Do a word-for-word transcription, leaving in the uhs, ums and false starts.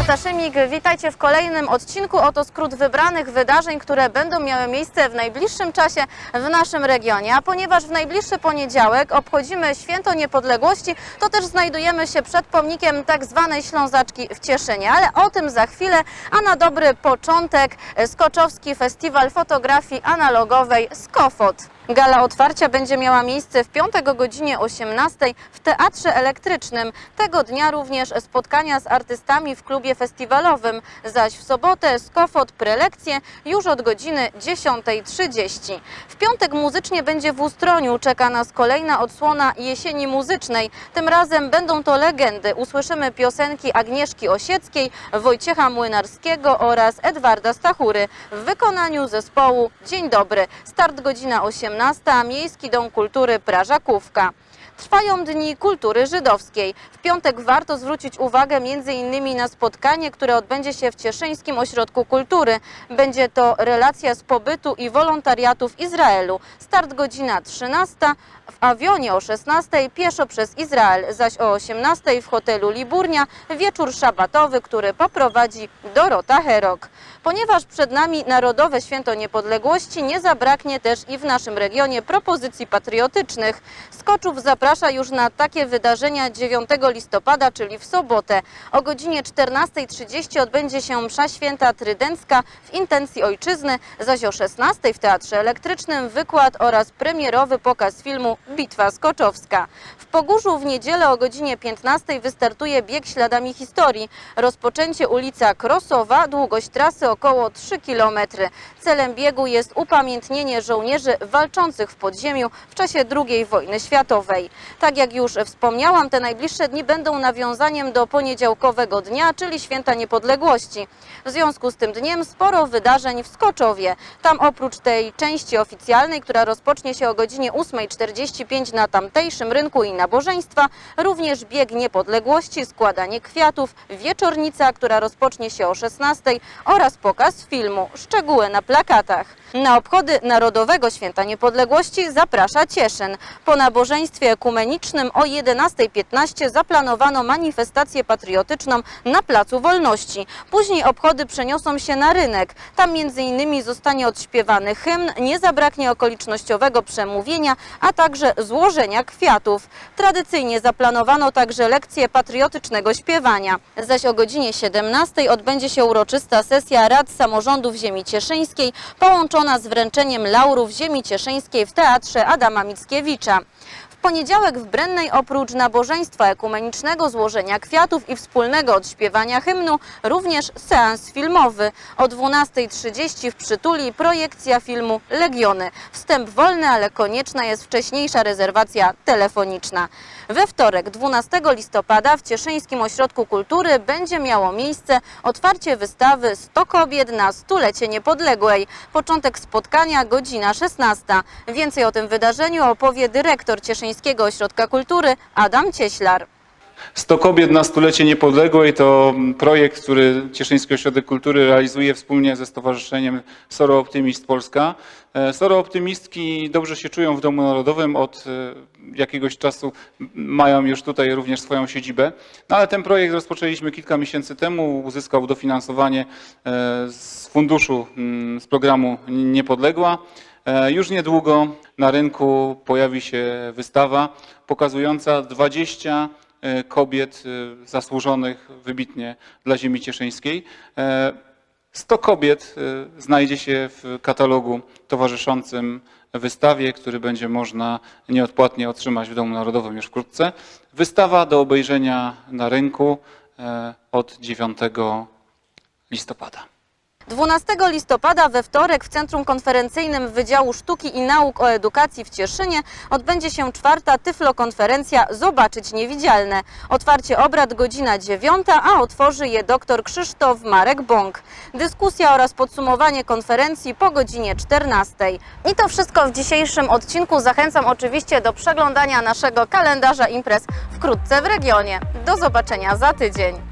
Beata Szymik, witajcie w kolejnym odcinku. Oto skrót wybranych wydarzeń, które będą miały miejsce w najbliższym czasie w naszym regionie. A ponieważ w najbliższy poniedziałek obchodzimy Święto Niepodległości, to też znajdujemy się przed pomnikiem tak zwanej Ślązaczki w Cieszynie. Ale o tym za chwilę, a na dobry początek Skoczowski Festiwal Fotografii Analogowej Skofot. Gala otwarcia będzie miała miejsce w piątek o godzinie osiemnastej w Teatrze Elektrycznym. Tego dnia również spotkania z artystami w klubie festiwalowym, zaś w sobotę Skofot prelekcje już od godziny dziesiątej trzydzieści. W piątek muzycznie będzie w Ustroniu. Czeka nas kolejna odsłona jesieni muzycznej. Tym razem będą to legendy. Usłyszymy piosenki Agnieszki Osieckiej, Wojciecha Młynarskiego oraz Edwarda Stachury w wykonaniu zespołu Dzień Dobry. Start godzina osiemnasta. Miejski Dom Kultury Prażakówka. Trwają Dni Kultury Żydowskiej. W piątek warto zwrócić uwagę m.in. na spotkanie, które odbędzie się w Cieszyńskim Ośrodku Kultury. Będzie to relacja z pobytu i wolontariatu w Izraelu. Start godzina trzynasta. W Awionie o szesnastej pieszo przez Izrael, zaś o osiemnastej w hotelu Liburnia wieczór szabatowy, który poprowadzi Dorota Herok. Ponieważ przed nami Narodowe Święto Niepodległości, nie zabraknie też i w naszym regionie propozycji patriotycznych. Skoczów zaprasza już na takie wydarzenia dziewiątego listopada, czyli w sobotę. O godzinie czternastej trzydzieści odbędzie się msza święta trydencka w intencji ojczyzny, zaś o szesnastej w Teatrze Elektrycznym wykład oraz premierowy pokaz filmu Bitwa Skoczowska. W Pogórzu w niedzielę o godzinie piętnastej wystartuje bieg śladami historii. Rozpoczęcie ulica Krosowa, długość trasy około trzy kilometry. Celem biegu jest upamiętnienie żołnierzy walczących w podziemiu w czasie drugiej wojny światowej. Tak jak już wspomniałam, te najbliższe dni będą nawiązaniem do poniedziałkowego dnia, czyli Święta Niepodległości. W związku z tym dniem sporo wydarzeń w Skoczowie. Tam oprócz tej części oficjalnej, która rozpocznie się o godzinie ósmej czterdzieści pięć na tamtejszym rynku i nabożeństwa, również bieg niepodległości, składanie kwiatów, wieczornica, która rozpocznie się o szesnastej oraz pokaz filmu. Szczegóły na plakatach. Na obchody Narodowego Święta Niepodległości zaprasza Cieszyn. Po nabożeństwie ekumenicznym o jedenastej piętnaście zaplanowano manifestację patriotyczną na Placu Wolności. Później obchody przeniosą się na rynek. Tam między innymi zostanie odśpiewany hymn, nie zabraknie okolicznościowego przemówienia, a także złożenia kwiatów. Tradycyjnie zaplanowano także lekcję patriotycznego śpiewania. Zaś o godzinie siedemnastej odbędzie się uroczysta sesja Rad Samorządów Ziemi Cieszyńskiej, połączona z wręczeniem laurów Ziemi Cieszyńskiej w Teatrze Adama Mickiewicza. W poniedziałek w Brennej oprócz nabożeństwa ekumenicznego, złożenia kwiatów i wspólnego odśpiewania hymnu również seans filmowy. O dwunastej trzydzieści w Przytuli projekcja filmu Legiony. Wstęp wolny, ale konieczna jest wcześniejsza rezerwacja telefoniczna. We wtorek dwunastego listopada w Cieszyńskim Ośrodku Kultury będzie miało miejsce otwarcie wystawy sto kobiet na stulecie niepodległej. Początek spotkania godzina szesnasta. Więcej o tym wydarzeniu opowie dyrektor Cieszyńskiego Ośrodka Kultury Adam Cieślar. sto kobiet na stulecie niepodległej to projekt, który Cieszyński Ośrodek Kultury realizuje wspólnie ze Stowarzyszeniem Soro Optymist Polska. Soro Optymistki dobrze się czują w Domu Narodowym, od jakiegoś czasu mają już tutaj również swoją siedzibę. No ale ten projekt rozpoczęliśmy kilka miesięcy temu, uzyskał dofinansowanie z funduszu, z programu Niepodległa. Już niedługo na rynku pojawi się wystawa pokazująca dwadzieścia kobiet zasłużonych wybitnie dla ziemi cieszyńskiej. sto kobiet znajdzie się w katalogu towarzyszącym wystawie, który będzie można nieodpłatnie otrzymać w Domu Narodowym już wkrótce. Wystawa do obejrzenia na rynku od dziewiątego listopada. dwunastego listopada we wtorek w Centrum Konferencyjnym Wydziału Sztuki i Nauk o Edukacji w Cieszynie odbędzie się czwarta tyflokonferencja Zobaczyć Niewidzialne. Otwarcie obrad godzina dziewiąta, a otworzy je dr Krzysztof Marek Bąk. Dyskusja oraz podsumowanie konferencji po godzinie czternastej. I to wszystko w dzisiejszym odcinku. Zachęcam oczywiście do przeglądania naszego kalendarza imprez wkrótce w regionie. Do zobaczenia za tydzień.